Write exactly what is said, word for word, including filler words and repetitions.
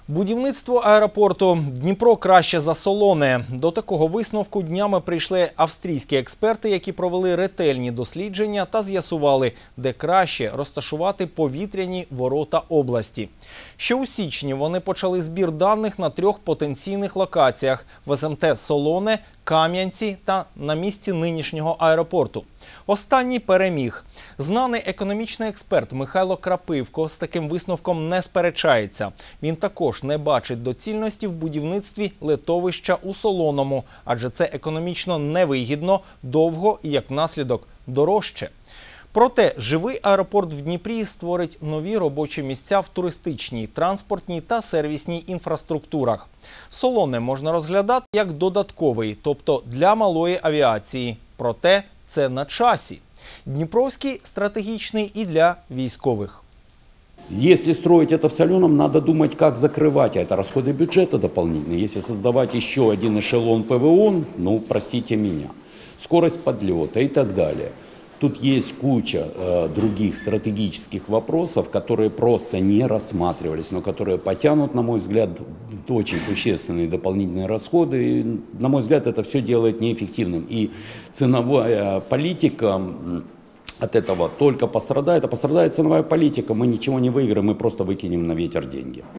Будівництво аеропорту Дніпро краще за Солоне. До такого висновку днями прийшли австрійські експерти, які провели ретельні дослідження та з'ясували, де краще розташувати повітряні ворота області. Ще у січні вони почали збір даних на трьох потенційних локаціях – в СМТ Солоне, Кам'янці та на місці нинішнього аеропорту. Останній переміг. Знаний економічний експерт Михайло Крапивко з таким висновком не сперечається. Він також не бачить доцільності в будівництві литовища у Солоному, адже це економічно невигідно, довго і, як наслідок, дорожче. Проте живий аеропорт в Дніпрі створить нові робочі місця в туристичній, транспортній та сервісній інфраструктурах. Солоне можна розглядати як додатковий, тобто для малої авіації. Проте це на часі. Дніпровський стратегічний і для військових. Если строить это в Соленом, надо думать, как закрывать. А это расходы бюджета дополнительные. Если создавать еще один эшелон ПВО, ну, простите меня, скорость подлета и так далее. Тут есть куча э, других стратегических вопросов, которые просто не рассматривались, но которые потянут, на мой взгляд, очень существенные дополнительные расходы. И, на мой взгляд, это все делает неэффективным. И ценовая политика от этого только пострадает, а пострадает ценовая политика. Мы ничего не выиграем, мы просто выкинем на ветер деньги.